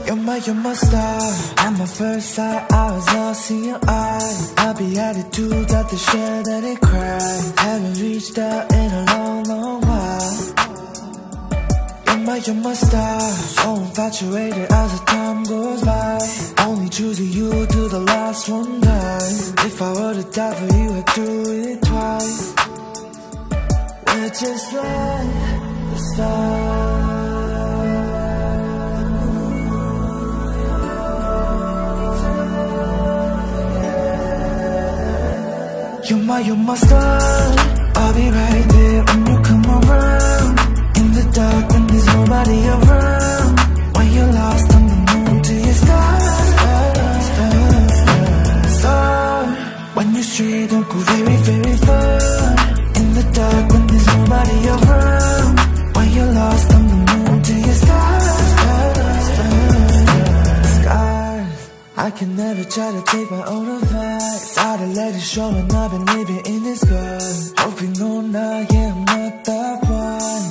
You're my star. At my first sight, I was lost in your eyes. I'll be attitude that the share that it cries. Haven't reached out in a long, long while. You're my star. So infatuated as the time goes by. Only choosing you to the last one time. If I were to die for you, I'd do it twice. We're just like the stars. You're my star. I'll be right there when you come around. In the dark when there's nobody around. When you're lost on the moon to your stars. Star. When you stray, don't go very, very far. In the dark when there's nobody around. When you're lost on the moon to your stars. I can never try to take my own advice. Gotta let it show and I've been living in this girl. Hope you know now, yeah, I'm not that one.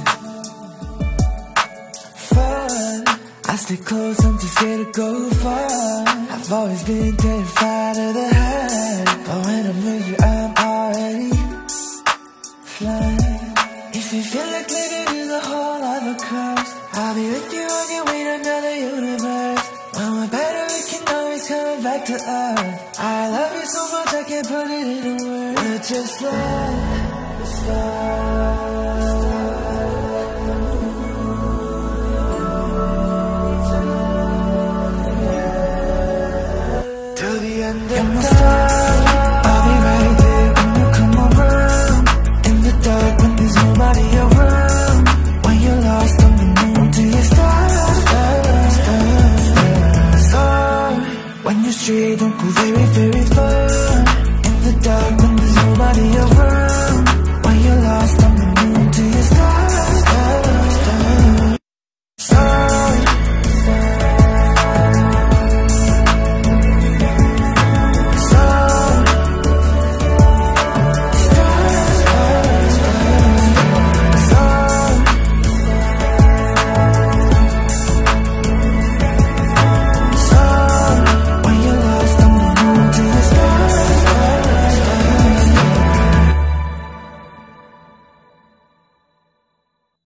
Fun, I stay close, I'm too scared to go far. I've always been terrified of the height, but when I'm with you, I'm already flying. If you feel like living in the whole other coast, I'll be with you on your way to another universe. When we're better, we can always come back to earth. I love you so much, I can't put it into words. We're just like the stars. Till the end of the time, I'll be right there when you come around. In the dark when there's nobody around. When you're lost on the moon to your stars. When you stray, don't go very, very far.